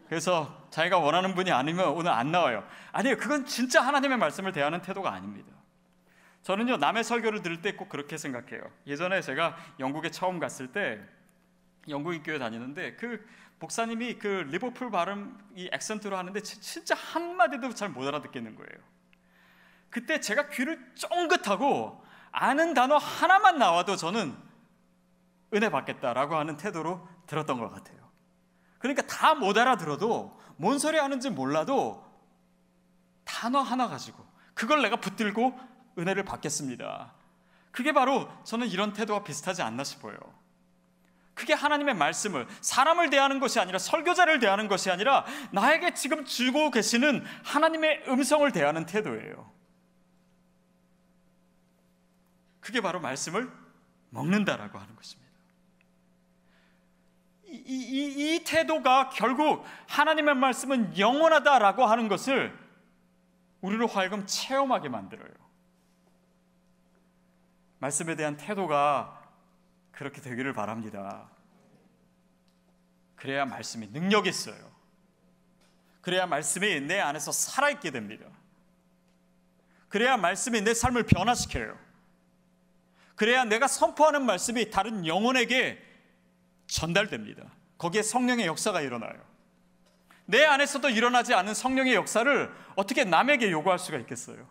그래서 자기가 원하는 분이 아니면 오늘 안 나와요. 아니에요. 그건 진짜 하나님의 말씀을 대하는 태도가 아닙니다. 저는요, 남의 설교를 들을 때 꼭 그렇게 생각해요. 예전에 제가 영국에 처음 갔을 때 영국인 교회 다니는데 그 목사님이 그 리버풀 발음 이 액센트로 하는데 진짜 한마디도 잘 못 알아듣겠는 거예요. 그때 제가 귀를 쫑긋하고 아는 단어 하나만 나와도 저는 은혜 받겠다라고 하는 태도로 들었던 것 같아요. 그러니까 다 못 알아들어도 뭔 소리 하는지 몰라도 단어 하나 가지고 그걸 내가 붙들고 은혜를 받겠습니다. 그게 바로 저는 이런 태도와 비슷하지 않나 싶어요. 그게 하나님의 말씀을, 사람을 대하는 것이 아니라, 설교자를 대하는 것이 아니라 나에게 지금 주고 계시는 하나님의 음성을 대하는 태도예요. 그게 바로 말씀을 먹는다라고 하는 것입니다. 이 태도가 결국 하나님의 말씀은 영원하다라고 하는 것을 우리로 하여금 체험하게 만들어요. 말씀에 대한 태도가 그렇게 되기를 바랍니다. 그래야 말씀이 능력이 있어요. 그래야 말씀이 내 안에서 살아있게 됩니다. 그래야 말씀이 내 삶을 변화시켜요. 그래야 내가 선포하는 말씀이 다른 영혼에게 전달됩니다. 거기에 성령의 역사가 일어나요. 내 안에서도 일어나지 않은 성령의 역사를 어떻게 남에게 요구할 수가 있겠어요?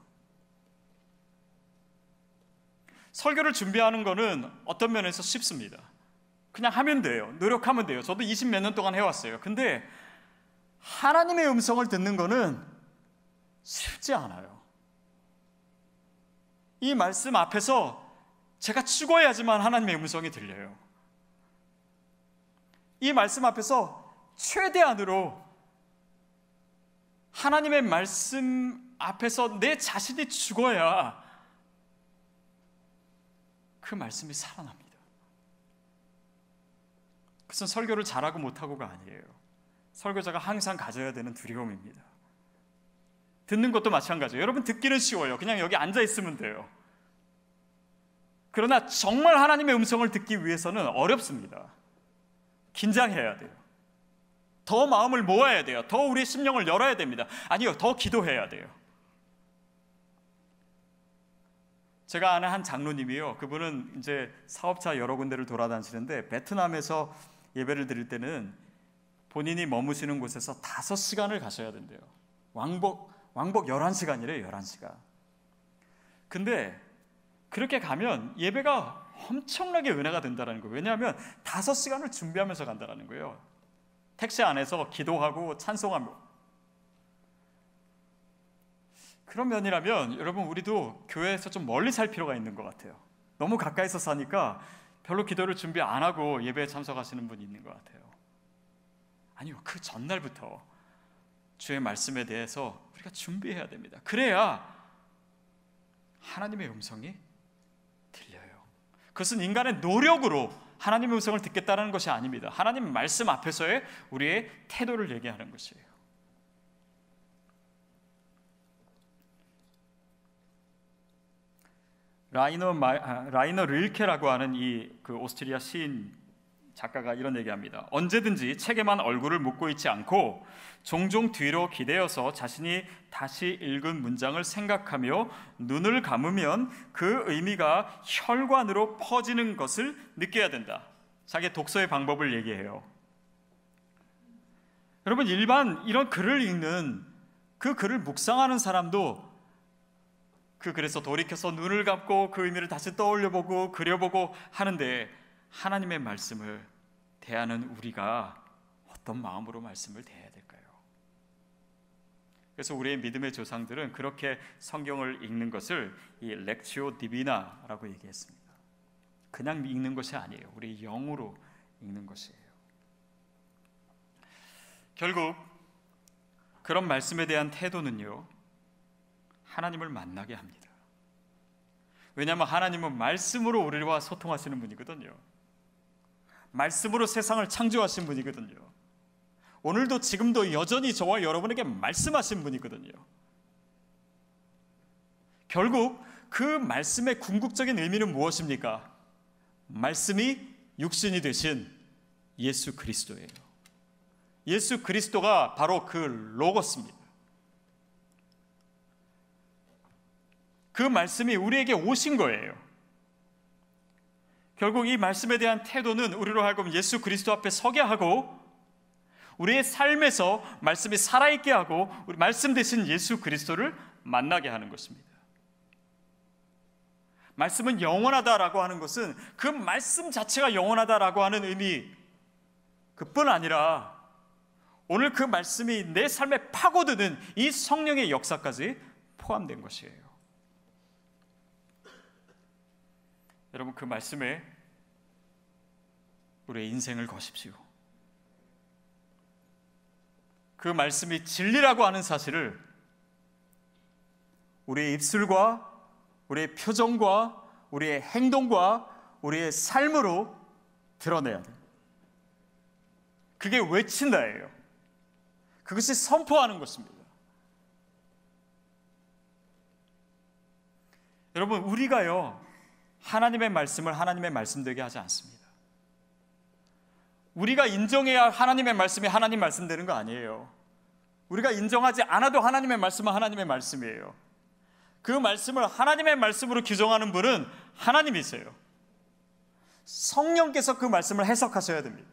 설교를 준비하는 거는 어떤 면에서 쉽습니다. 그냥 하면 돼요. 노력하면 돼요. 저도 20몇 년 동안 해왔어요. 근데 하나님의 음성을 듣는 거는 쉽지 않아요. 이 말씀 앞에서 제가 죽어야지만 하나님의 음성이 들려요. 이 말씀 앞에서 최대한으로 하나님의 말씀 앞에서 내 자신이 죽어야 그 말씀이 살아납니다. 그것은 설교를 잘하고 못하고가 아니에요. 설교자가 항상 가져야 되는 두려움입니다. 듣는 것도 마찬가지예요. 여러분, 듣기는 쉬워요. 그냥 여기 앉아 있으면 돼요. 그러나 정말 하나님의 음성을 듣기 위해서는 어렵습니다. 긴장해야 돼요. 더 마음을 모아야 돼요. 더 우리의 심령을 열어야 됩니다. 아니요, 더 기도해야 돼요. 제가 아는 한 장로님이요, 그분은 이제 사업차 여러 군데를 돌아다니시는데 베트남에서 예배를 드릴 때는 본인이 머무시는 곳에서 5시간을 가셔야 된대요. 왕복 11시간이래요. 11시간. 근데 그렇게 가면 예배가 엄청나게 은혜가 된다는 거예요. 왜냐하면 5시간을 준비하면서 간다는 거예요. 택시 안에서 기도하고 찬송하며. 그런 면이라면 여러분, 우리도 교회에서 좀 멀리 살 필요가 있는 것 같아요. 너무 가까이서 사니까 별로 기도를 준비 안 하고 예배에 참석하시는 분이 있는 것 같아요. 아니요, 그 전날부터 주의 말씀에 대해서 우리가 준비해야 됩니다. 그래야 하나님의 음성이 들려요. 그것은 인간의 노력으로 하나님의 음성을 듣겠다는 것이 아닙니다. 하나님 말씀 앞에서의 우리의 태도를 얘기하는 것이에요. 라이너 릴케라고 하는 그 오스트리아 시인 작가가 이런 얘기합니다. 언제든지 책에만 얼굴을 묻고 있지 않고 종종 뒤로 기대어서 자신이 다시 읽은 문장을 생각하며 눈을 감으면 그 의미가 혈관으로 퍼지는 것을 느껴야 된다. 자기의 독서의 방법을 얘기해요. 여러분, 일반 이런 글을 읽는, 그 글을 묵상하는 사람도 그 글에서 돌이켜서 눈을 감고 그 의미를 다시 떠올려보고 그려보고 하는데, 하나님의 말씀을 대하는 우리가 어떤 마음으로 말씀을 대해야 될까요? 그래서 우리의 믿음의 조상들은 그렇게 성경을 읽는 것을 이 렉치오 디비나라고 얘기했습니다. 그냥 읽는 것이 아니에요. 우리 영으로 읽는 것이에요. 결국 그런 말씀에 대한 태도는요, 하나님을 만나게 합니다. 왜냐하면 하나님은 말씀으로 우리와 소통하시는 분이거든요. 말씀으로 세상을 창조하신 분이거든요. 오늘도 지금도 여전히 저와 여러분에게 말씀하신 분이거든요. 결국 그 말씀의 궁극적인 의미는 무엇입니까? 말씀이 육신이 되신 예수 그리스도예요. 예수 그리스도가 바로 그 로고스입니다. 그 말씀이 우리에게 오신 거예요. 결국 이 말씀에 대한 태도는 우리로 하여금 예수 그리스도 앞에 서게 하고 우리의 삶에서 말씀이 살아있게 하고 우리 말씀 대신 예수 그리스도를 만나게 하는 것입니다. 말씀은 영원하다라고 하는 것은 그 말씀 자체가 영원하다라고 하는 의미 그뿐 아니라 오늘 그 말씀이 내 삶에 파고드는 이 성령의 역사까지 포함된 것이에요. 여러분, 그 말씀에 우리의 인생을 거십시오. 그 말씀이 진리라고 하는 사실을 우리의 입술과 우리의 표정과 우리의 행동과 우리의 삶으로 드러내야 돼요. 그게 외친다예요. 그것이 선포하는 것입니다. 여러분, 우리가요 하나님의 말씀을 하나님의 말씀 되게 하지 않습니다. 우리가 인정해야 하나님의 말씀이 하나님 말씀 되는 거 아니에요. 우리가 인정하지 않아도 하나님의 말씀은 하나님의 말씀이에요. 그 말씀을 하나님의 말씀으로 규정하는 분은 하나님이세요. 성령께서 그 말씀을 해석하셔야 됩니다.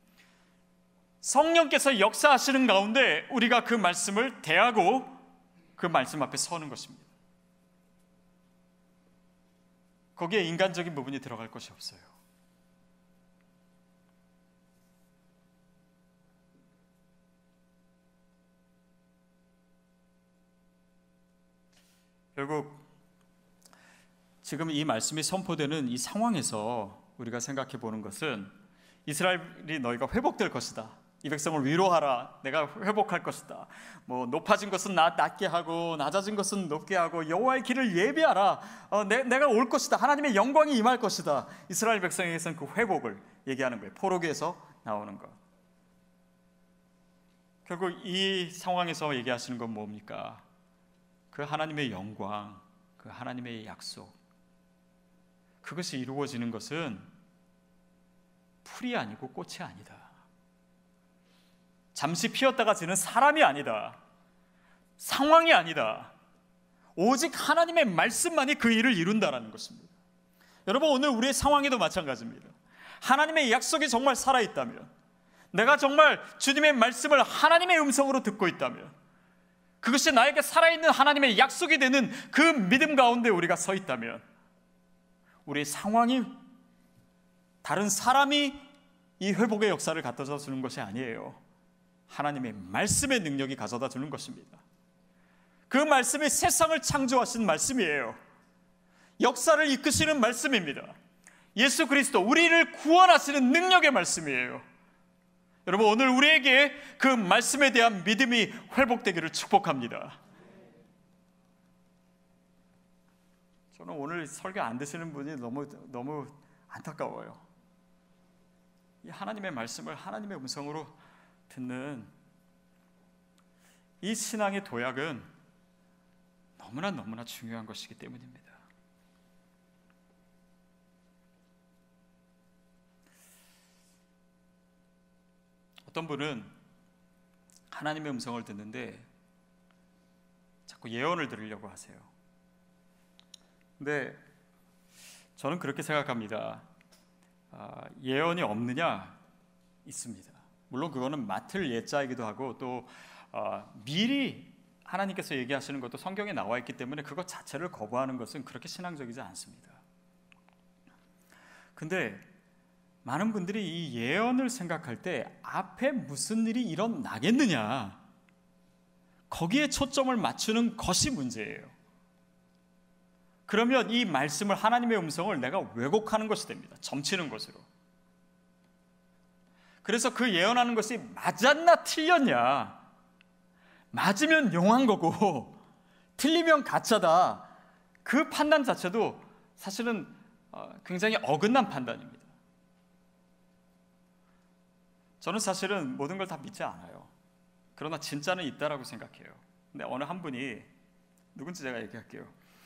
성령께서 역사하시는 가운데 우리가 그 말씀을 대하고 그 말씀 앞에 서는 것입니다. 거기에 인간적인 부분이 들어갈 것이 없어요. 결국 지금 이 말씀이 선포되는 이 상황에서 우리가 생각해 보는 것은 이스라엘이 너희가 회복될 것이다. 이 백성을 위로하라. 내가 회복할 것이다. 뭐 높아진 것은 낮게 하고 낮아진 것은 높게 하고 여호와의 길을 예비하라. 내가 올 것이다. 하나님의 영광이 임할 것이다. 이스라엘 백성에게서는 그 회복을 얘기하는 거예요. 포로기에서 나오는 것. 결국 이 상황에서 얘기하시는 건 뭡니까? 그 하나님의 영광, 그 하나님의 약속, 그것이 이루어지는 것은 풀이 아니고 꽃이 아니다. 잠시 피었다가 지는 사람이 아니다. 상황이 아니다. 오직 하나님의 말씀만이 그 일을 이룬다라는 것입니다. 여러분, 오늘 우리의 상황에도 마찬가지입니다. 하나님의 약속이 정말 살아있다면, 내가 정말 주님의 말씀을 하나님의 음성으로 듣고 있다면, 그것이 나에게 살아있는 하나님의 약속이 되는 그 믿음 가운데 우리가 서 있다면, 우리의 상황이 다른 사람이 이 회복의 역사를 갖다 주는 것이 아니에요. 하나님의 말씀의 능력이 가져다 주는 것입니다. 그 말씀이 세상을 창조하신 말씀이에요. 역사를 이끄시는 말씀입니다. 예수 그리스도, 우리를 구원하시는 능력의 말씀이에요. 여러분, 오늘 우리에게 그 말씀에 대한 믿음이 회복되기를 축복합니다. 저는 오늘 설교 안 되시는 분이 너무 안타까워요. 이 하나님의 말씀을 하나님의 음성으로 듣는 이 신앙의 도약은 너무나 중요한 것이기 때문입니다. 어떤 분은 하나님의 음성을 듣는데 자꾸 예언을 들으려고 하세요. 근데 저는 그렇게 생각합니다. 예언이 없느냐? 있습니다. 물론 그거는 맡을 예자이기도 하고 또 미리 하나님께서 얘기하시는 것도 성경에 나와 있기 때문에 그것 자체를 거부하는 것은 그렇게 신앙적이지 않습니다. 근데 많은 분들이 이 예언을 생각할 때 앞에 무슨 일이 일어나겠느냐, 거기에 초점을 맞추는 것이 문제예요. 그러면 이 말씀을, 하나님의 음성을 내가 왜곡하는 것이 됩니다. 점치는 것으로. 그래서 그 예언하는 것이 맞았나 틀렸냐, 맞으면 용한 거고 틀리면 가짜다, 그 판단 자체도 사실은 굉장히 어긋난 판단입니다. 저는 사실은 모든 걸 다 믿지 않아요. 그러나 진짜는 있다라고 생각해요. 근데 어느 한 분이, 누군지 제가 얘기할게요.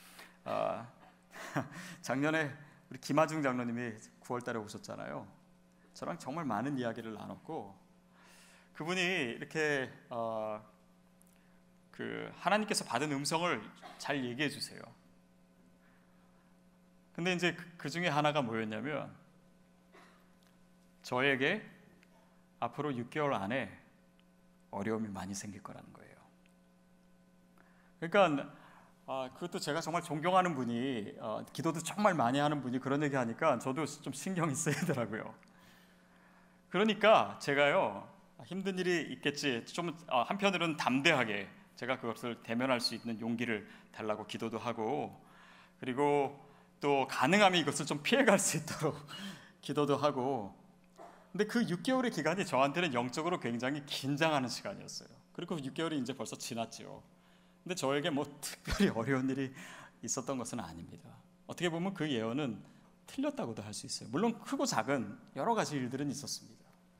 작년에 우리 김하중 장로님이 9월 달에 오셨잖아요. 저랑 정말 많은 이야기를 나눴고, 그분이 이렇게 그 하나님께서 받은 음성을 잘 얘기해 주세요. 근데 이제 그 중에 하나가 뭐였냐면, 저에게 앞으로 6개월 안에 어려움이 많이 생길 거라는 거예요. 그러니까 그것도 제가 정말 존경하는 분이, 기도도 정말 많이 하는 분이 그런 얘기 하니까 저도 좀 신경이 쓰이더라고요. 그러니까 제가요, 힘든 일이 있겠지, 좀 한편으로는 담대하게 제가 그것을 대면할 수 있는 용기를 달라고 기도도 하고, 그리고 또 가능하면 이것을 좀 피해갈 수 있도록 기도도 하고. 근데 그 6개월의 기간이 저한테는 영적으로 굉장히 긴장하는 시간이었어요. 그리고 6개월이 이제 벌써 지났죠. 근데 저에게 뭐 특별히 어려운 일이 있었던 것은 아닙니다. 어떻게 보면 그 예언은 틀렸다고도 할 수 있어요. 물론 크고 작은 여러 가지 일들은 있었습니다.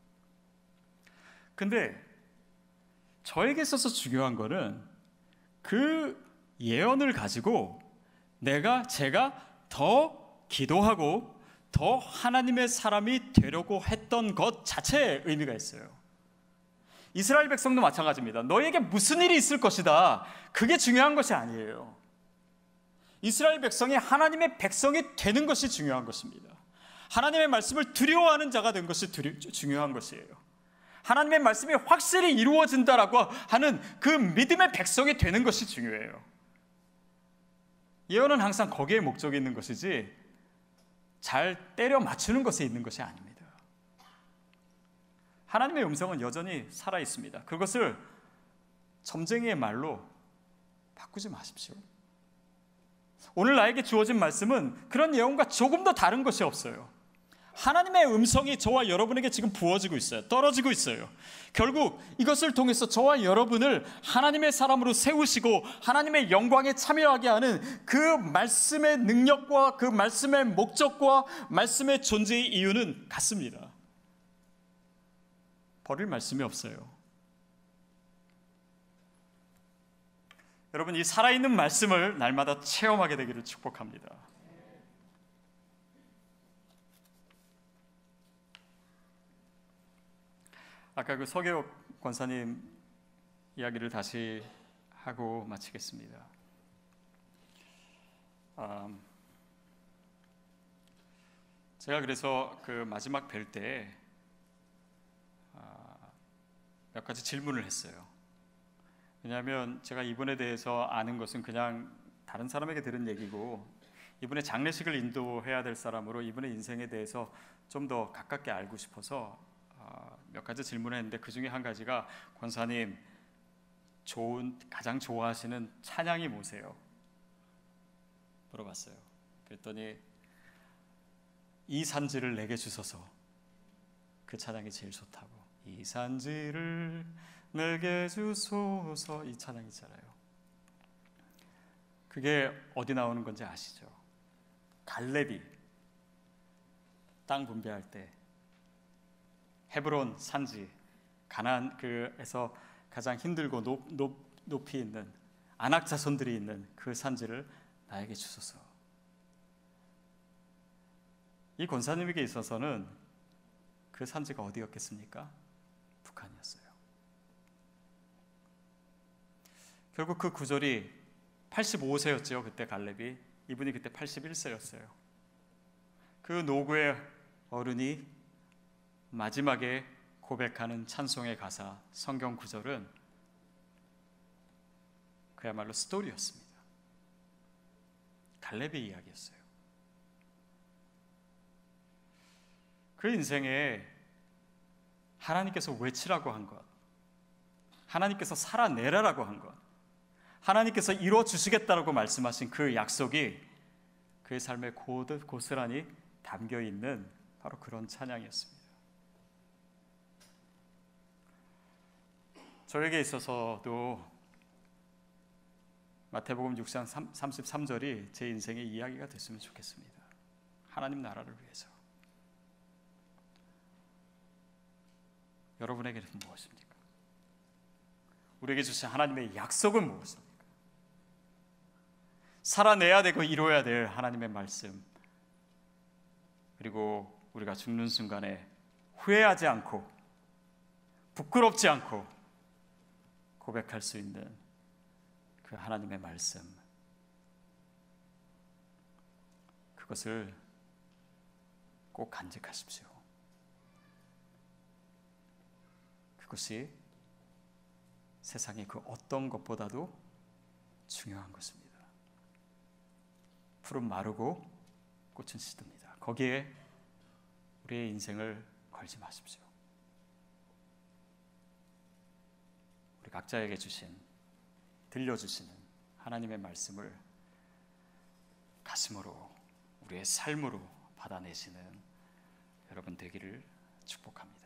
근데 저에게 있어서 중요한 거는 그 예언을 가지고 제가 더 기도하고 더 하나님의 사람이 되려고 했던 것 자체에 의미가 있어요. 이스라엘 백성도 마찬가지입니다. 너에게 무슨 일이 있을 것이다, 그게 중요한 것이 아니에요. 이스라엘 백성이 하나님의 백성이 되는 것이 중요한 것입니다. 하나님의 말씀을 두려워하는 자가 된 것이 중요한 것이에요. 하나님의 말씀이 확실히 이루어진다라고 하는 그 믿음의 백성이 되는 것이 중요해요. 예언은 항상 거기에 목적이 있는 것이지 잘 때려 맞추는 것에 있는 것이 아닙니다. 하나님의 음성은 여전히 살아 있습니다. 그것을 점쟁이의 말로 바꾸지 마십시오. 오늘 나에게 주어진 말씀은 그런 예언과 조금 더 다른 것이 없어요. 하나님의 음성이 저와 여러분에게 지금 부어지고 있어요. 떨어지고 있어요. 결국 이것을 통해서 저와 여러분을 하나님의 사람으로 세우시고 하나님의 영광에 참여하게 하는 그 말씀의 능력과 그 말씀의 목적과 말씀의 존재의 이유는 같습니다. 버릴 말씀이 없어요. 여러분, 이 살아있는 말씀을 날마다 체험하게 되기를 축복합니다. 아까 그 서계옥 권사님 이야기를 다시 하고 마치겠습니다. 제가 그래서 그 마지막 뵐 때 몇 가지 질문을 했어요. 왜냐하면 제가 이분에 대해서 아는 것은 그냥 다른 사람에게 들은 얘기고, 이분의 장례식을 인도해야 될 사람으로 이분의 인생에 대해서 좀 더 가깝게 알고 싶어서 몇 가지 질문을 했는데, 그 중에 한 가지가, 권사님 가장 좋아하시는 찬양이 뭐세요? 물어봤어요. 그랬더니 이 산지를 내게 주소서, 그 찬양이 제일 좋다고. 이 산지를 내게 주소서, 이 찬양 있잖아요. 그게 어디 나오는 건지 아시죠? 갈렙이 땅 분배할 때 헤브론 산지, 가나안 그에서 가장 힘들고 높이 있는 아낙 자손들이 있는 그 산지를 나에게 주소서. 이 권사님에게 있어서는 그 산지가 어디였겠습니까? 북한이었어요. 결국 그 구절이 85세였죠. 그때 갈렙이. 이분이 그때 81세였어요. 그 노구의 어른이 마지막에 고백하는 찬송의 가사, 성경 구절은 그야말로 스토리였습니다. 갈렙의 이야기였어요. 그 인생에 하나님께서 외치라고 한 것, 하나님께서 살아내라라고 한 것, 하나님께서 이루어 주시겠다라고 말씀하신 그 약속이 그의 삶에 고스란히 담겨 있는 바로 그런 찬양이었습니다. 저에게 있어서도 마태복음 6장 33절이 제 인생의 이야기가 됐으면 좋겠습니다. 하나님 나라를 위해서. 여러분에게는 무엇입니까? 우리에게 주신 하나님의 약속은 무엇입니까? 살아내야 되고 이루어야 될 하나님의 말씀, 그리고 우리가 죽는 순간에 후회하지 않고 부끄럽지 않고 고백할 수 있는 그 하나님의 말씀, 그것을 꼭 간직하십시오. 그것이 세상의 그 어떤 것보다도 중요한 것입니다. 풀은 마르고 꽃은 시듭니다. 거기에 우리의 인생을 걸지 마십시오. 우리 각자에게 들려주시는 하나님의 말씀을 가슴으로, 우리의 삶으로 받아내시는 여러분 되기를 축복합니다.